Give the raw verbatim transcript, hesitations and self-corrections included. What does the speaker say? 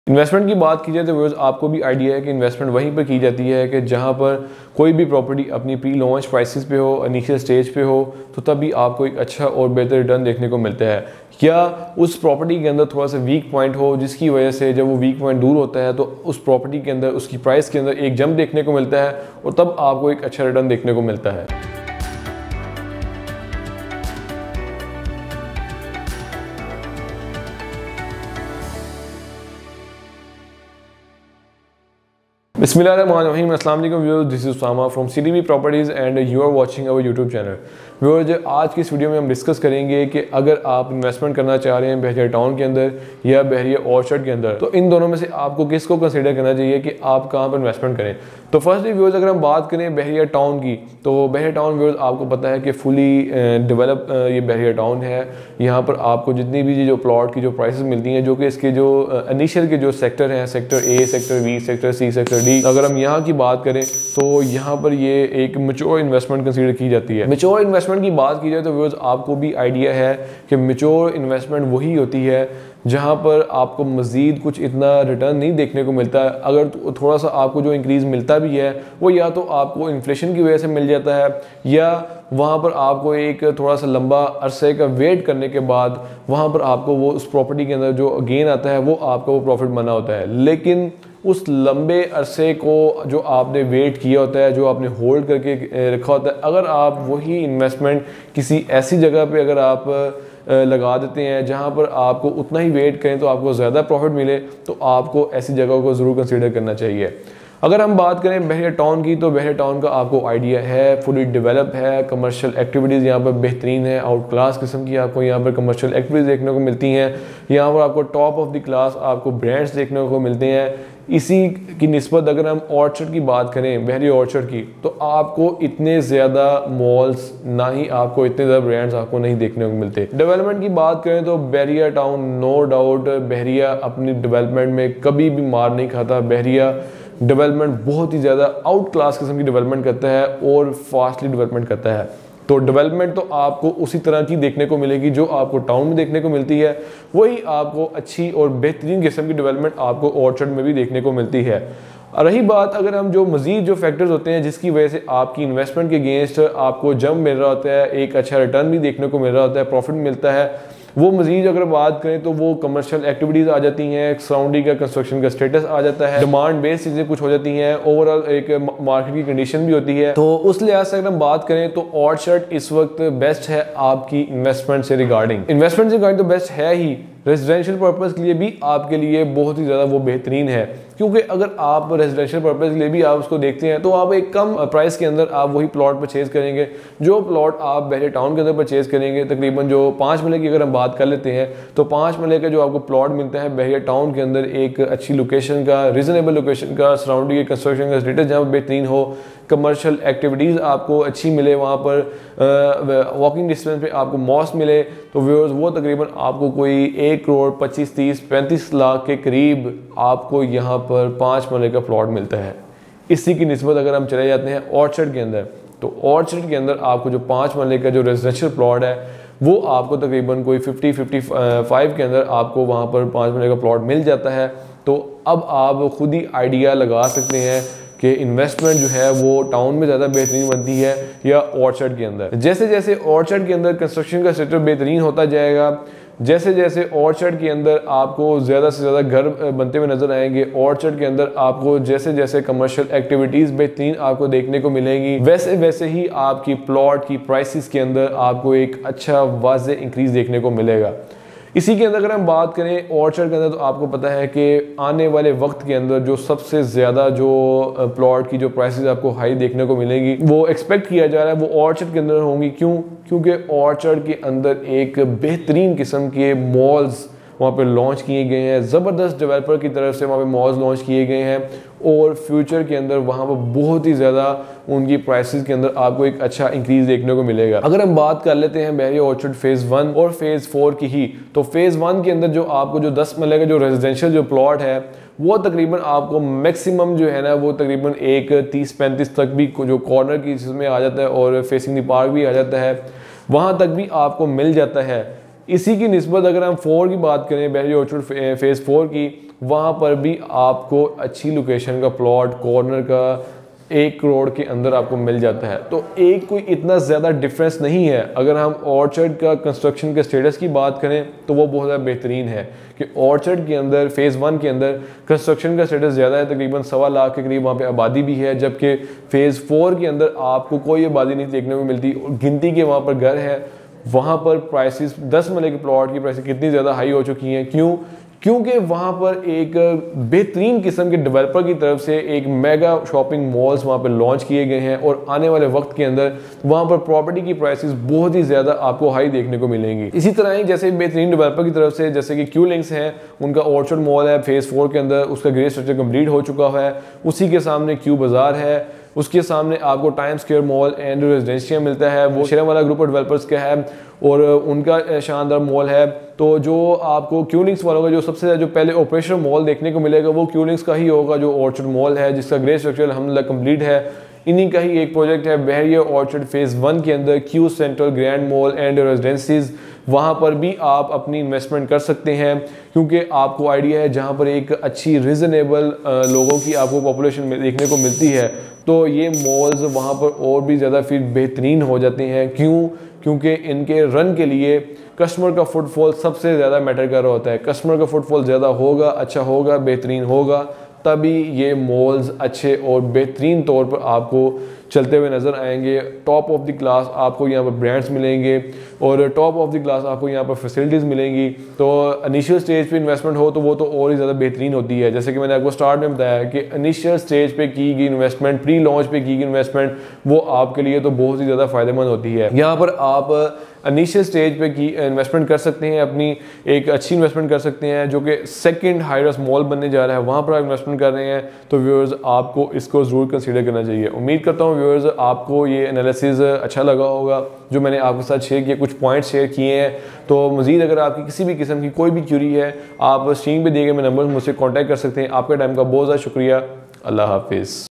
Investment की बात की जाए तो व्यूअर्स आपको भी आइडिया है कि इन्वेस्टमेंट वहीं पर की जाती है कि जहां पर कोई भी प्रॉपर्टी अपनी प्री लॉन्च प्राइसेस पे हो, इनिशियल स्टेज पे हो, तो तब भी आपको एक अच्छा और बेहतर रिटर्न देखने को मिलता है। या उस प्रॉपर्टी के अंदर थोड़ा सा वीक पॉइंट हो, जिसकी वजह से जब वो वीक पॉइंट दूर होता है तो उस प्रॉपर्टी के अंदर उसकी प्राइस के अंदर एक जंप देखने को मिलता है और तब आपको एक अच्छा रिटर्न देखने को मिलता है। बिस्मिल्लाहिर्रहमानिर्रहीम, अस्सलाम वालेकुम viewers, this is Usama from CDB properties and you are watching our YouTube channel. Viewers, आज की इस वीडियो में हम डिस्कस करेंगे कि अगर आप इन्वेस्टमेंट करना चाह रहे हैं बहरिया टाउन के अंदर या बहरिया ऑर्चर्ड के अंदर, तो इन दोनों में से आपको किसको कंसीडर करना चाहिए कि आप कहाँ पर इन्वेस्टमेंट करें। तो फर्स्टली व्यूअर्स, अगर हम बात करें बहरिया टाउन की, तो बहरिया टाउन व्यूअर्स आपको पता है कि फुली डेवलप ये बहरिया टाउन है। यहाँ पर आपको जितनी भी जो प्लॉट की जो प्राइसेस मिलती हैं, जो कि इसके जो इनिशियल के जो सेक्टर हैं, sector A, sector B, sector C, sector D, अगर हम यहाँ की बात करें तो यहाँ पर ये एक मैच्योर इन्वेस्टमेंट कंसीडर की जाती है। मैच्योर इन्वेस्टमेंट की बात की जाए तो व्यूअर्स आपको भी आइडिया है कि मैच्योर इन्वेस्टमेंट वही होती है जहाँ पर आपको मज़ीद कुछ इतना रिटर्न नहीं देखने को मिलता है। अगर थोड़ा सा आपको जो इंक्रीज़ मिलता भी है वो या तो आपको इन्फ्लेशन की वजह से मिल जाता है, या वहाँ पर आपको एक थोड़ा सा लंबा अरसे का वेट करने के बाद वहाँ पर आपको वो उस प्रॉपर्टी के अंदर जो गेन आता है वो आपका वो प्रॉफिट बना होता है। लेकिन उस लंबे अरसे को जो आपने वेट किया होता है, जो आपने होल्ड करके रखा होता है, अगर आप वही इन्वेस्टमेंट किसी ऐसी जगह पे अगर आप लगा देते हैं जहां पर आपको उतना ही वेट करें तो आपको ज़्यादा प्रॉफिट मिले, तो आपको ऐसी जगह को ज़रूर कंसीडर करना चाहिए। अगर हम बात करें बहरिया टाउन की, तो बहरिया टाउन का आपको आइडिया है, फुली डेवलप है, कमर्शियल एक्टिविटीज़ यहाँ पर बेहतरीन है, आउट क्लास किस्म की आपको यहाँ पर कमर्शियल एक्टिविटीज़ देखने को मिलती हैं। यहाँ पर आपको टॉप ऑफ द क्लास आपको ब्रांड्स देखने को मिलते हैं। इसी की निस्बत अगर हम ऑर्चर्ड की बात करें, बहरिया ऑर्चर्ड की, तो आपको इतने ज़्यादा मॉल्स, ना ही आपको इतने ज़्यादा ब्रांड्स आपको नहीं देखने को मिलते। डेवलपमेंट की बात करें तो Bahria town no doubt Bahria अपनी डेवलपमेंट में कभी भी मार नहीं खाता। बहरिया डेवलपमेंट बहुत ही ज़्यादा आउट क्लास किस्म की डेवलपमेंट करता है और फास्टली डेवलपमेंट करता है। तो डेवलपमेंट तो आपको उसी तरह की देखने को मिलेगी जो आपको टाउन में देखने को मिलती है, वही आपको अच्छी और बेहतरीन किस्म की डेवलपमेंट आपको ऑर्चर्ड में भी देखने को मिलती है। रही बात अगर हम जो मज़ीद जो फैक्टर्स होते हैं जिसकी वजह से आपकी इन्वेस्टमेंट के अगेंस्ट आपको जंप मिल रहा होता है, एक अच्छा रिटर्न भी देखने को मिल रहा होता है, प्रॉफिट मिलता है, वो मज़ीद अगर बात करें तो वो कमर्शियल एक्टिविटीज़ आ जाती हैं, सराउंडिंग का कंस्ट्रक्शन का स्टेटस आ जाता है, डिमांड बेस्ड चीज़ें कुछ हो जाती हैं, ओवरऑल एक मार्केट की कंडीशन भी होती है। तो उस लिहाज से अगर हम बात करें तो ऑर्चर्ड इस वक्त बेस्ट है आपकी इन्वेस्टमेंट से रिगार्डिंग। इन्वेस्टमेंट से रिगार्डिंग तो बेस्ट है ही, रेजिडेंशियल पर्पज़ के लिए भी आपके लिए बहुत ही ज़्यादा वो बेहतरीन है, क्योंकि अगर आप रेजिडेंशियल पर्पज़ के लिए भी आप उसको देखते हैं तो आप एक कम प्राइस के अंदर आप वही प्लॉट परचेज करेंगे। जो प्लॉट आप बहरिया टाउन के अंदर परचेज करेंगे, तकरीबन जो पाँच मरले की अगर हम बात कर लेते हैं तो पाँच मरले का जो आपको प्लॉट मिलता है बहरिया टाउन के अंदर, एक अच्छी लोकेशन का, रीजनेबल लोकेशन का, सराउंडिंग के कंस्ट्रक्शन का स्टेटस जहाँ पर बेहतरीन हो, कमर्शियल एक्टिविटीज़ आपको अच्छी मिले, वहाँ पर वॉकिंग डिस्टेंस पे आपको मॉस्क मिले, तो व्यूअर्स वो तकरीबन आपको कोई एक करोड़ पच्चीस तीस पैंतीस लाख के करीब आपको यहाँ पर पाँच मरले का प्लॉट मिलता है। इसी की निस्बत अगर हम चले जाते हैं ऑर्चर्ड के अंदर, तो ऑर्चर्ड के अंदर आपको जो पाँच मरले का जो रेजिडेंशियल प्लॉट है वो आपको तकरीबन कोई फिफ्टी फिफ्टी फाइव के अंदर आपको वहाँ पर पाँच मरले का प्लॉट मिल जाता है। तो अब आप खुद ही आइडिया लगा सकते हैं कि इन्वेस्टमेंट जो है वो टाउन में ज़्यादा बेहतरीन बनती है या ऑर्चर्ड के अंदर। जैसे जैसे ऑर्चर्ड के अंदर कंस्ट्रक्शन का सेक्टर बेहतरीन होता जाएगा, जैसे जैसे ऑर्चर्ड के अंदर आपको ज़्यादा से ज़्यादा घर बनते हुए नजर आएंगे, ऑर्चर्ड के अंदर आपको जैसे जैसे कमर्शियल एक्टिविटीज़ बेहतरीन आपको देखने को मिलेंगी, वैसे वैसे ही आपकी प्लॉट की प्राइसेस के अंदर आपको एक अच्छा वाज़े इंक्रीज़ देखने को मिलेगा। इसी के अंदर अगर हम बात करें ऑर्चर्ड के अंदर, तो आपको पता है कि आने वाले वक्त के अंदर जो सबसे ज़्यादा जो प्लॉट की जो प्राइसेस आपको हाई देखने को मिलेंगी वो एक्सपेक्ट किया जा रहा है वो ऑर्चर्ड के अंदर होंगी। क्यों? क्योंकि ऑर्चर्ड के अंदर एक बेहतरीन किस्म के मॉल्स वहाँ पे लॉन्च किए गए हैं, ज़बरदस्त डेवलपर की तरफ से वहाँ पे मॉल्स लॉन्च किए गए हैं, और फ्यूचर के अंदर वहाँ पर बहुत ही ज़्यादा उनकी प्राइसेस के अंदर आपको एक अच्छा इंक्रीज देखने को मिलेगा। अगर हम बात कर लेते हैं बहरिया ऑर्चर्ड फेज़ वन और फेज़ फोर की ही, तो फेज़ वन के अंदर जो आपको जो दस मरले का जो रेजिडेंशियल जो प्लॉट है वो तकरीबन आपको मैक्सिमम जो है ना वो तकरीबन एक तीस पैंतीस तक भी जो कॉर्नर की चीज़ में आ जाता है और फेसिंग द पार्क भी आ जाता है, वहाँ तक भी आपको मिल जाता है। इसी की निस्बत अगर हम फोर की बात करें, बहरी ऑर्चर्ड फेज़ फोर की, वहाँ पर भी आपको अच्छी लोकेशन का प्लॉट कॉर्नर का एक करोड़ के अंदर आपको मिल जाता है। तो एक कोई इतना ज़्यादा डिफरेंस नहीं है। अगर हम ऑर्चर्ड का कंस्ट्रक्शन के स्टेटस की बात करें तो वो बहुत ज़्यादा बेहतरीन है कि ऑर्चर्ड के अंदर फेज़ वन के अंदर कंस्ट्रक्शन का स्टेटस ज़्यादा है, तकरीबन सवा लाख के करीब वहाँ पे आबादी भी है, जबकि फ़ेज़ फोर के अंदर आपको कोई आबादी नहीं देखने को मिलती और गिनती के वहाँ पर घर है। वहाँ पर प्राइसेस दस मरले के प्लॉट की प्राइसेस कितनी ज़्यादा हाई हो चुकी हैं। क्यों? क्योंकि वहाँ पर एक बेहतरीन किस्म के डेवलपर की तरफ से एक मेगा शॉपिंग मॉल्स वहाँ पर लॉन्च किए गए हैं और आने वाले वक्त के अंदर वहाँ पर प्रॉपर्टी की प्राइसेस बहुत ही ज़्यादा आपको हाई देखने को मिलेंगी। इसी तरह ही जैसे बेहतरीन डेवलपर की तरफ से जैसे कि क्यू लिंक्स हैं, उनका ऑर्चर्ड मॉल है फेज़ फोर के अंदर, उसका ग्रे स्ट्रक्चर कंप्लीट हो चुका है। उसी के सामने क्यू बाज़ार है, उसके सामने आपको time square mall and residencia मिलता है, वो शेयर वाला ग्रुप ऑफ डेवलपर्स का है और उनका शानदार मॉल है। तो जो आपको क्यू लिंक्स वालों का जो सबसे ज़्यादा जो पहले ऑपरेशनल मॉल देखने को मिलेगा वो क्यू लिंक्स का ही होगा, जो ऑर्चर्ड मॉल है जिसका ग्रे स्ट्रक्चर अल्हम्दुलिल्लाह कंप्लीट है। इन्हीं का ही एक प्रोजेक्ट है बहरिया ऑर्चर्ड फेज़ वन के अंदर, Q central grand mall and residencies. वहाँ पर भी आप अपनी इन्वेस्टमेंट कर सकते हैं क्योंकि आपको आइडिया है जहाँ पर एक अच्छी रीज़नेबल लोगों की आपको पॉपुलेशन देखने को मिलती है, तो ये मॉल्स वहाँ पर और भी ज़्यादा फिर बेहतरीन हो जाते हैं। क्यों? क्योंकि इनके रन के लिए कस्टमर का फुटफॉल सबसे ज़्यादा मैटर कर रहा होता है। कस्टमर का फुटफॉल ज़्यादा होगा, अच्छा होगा, बेहतरीन होगा, तभी ये मॉल्स अच्छे और बेहतरीन तौर पर आपको चलते हुए नज़र आएंगे। टॉप ऑफ द क्लास आपको यहाँ पर ब्रांड्स मिलेंगे और टॉप ऑफ द क्लास आपको यहाँ पर फैसिलिटीज़ मिलेंगी। तो इनिशियल स्टेज पे इन्वेस्टमेंट हो तो वो तो और ही ज़्यादा बेहतरीन होती है। जैसे कि मैंने आपको स्टार्ट में बताया कि इनिशियल स्टेज पे की गई इन्वेस्टमेंट, प्री लॉन्च पे की गई इन्वेस्टमेंट, वो आपके लिए तो बहुत ही ज़्यादा फ़ायदेमंद होती है। यहाँ पर आप इनिशियल स्टेज पे की इन्वेस्टमेंट कर सकते हैं, अपनी एक अच्छी इन्वेस्टमेंट कर सकते हैं जो कि सेकंड हाईएस्ट मॉल बनने जा रहा है, वहाँ पर आप इन्वेस्टमेंट कर रहे हैं। तो व्यूअर्स आपको इसको ज़रूर कंसीडर करना चाहिए। उम्मीद करता हूँ व्यूअर्स आपको ये एनालिसिस अच्छा लगा होगा जो मैंने आपके साथ शेयर किया, कुछ पॉइंट्स शेयर किए हैं। तो मज़ीद अगर आपकी किसी भी किस्म की कोई भी क्यूरी है, आप स्क्रीन पर दिए गए नंबर मुझसे कॉन्टैक्ट कर सकते हैं। आपके टाइम का बहुत ज़्यादा शुक्रिया। अल्लाह हाफिज़।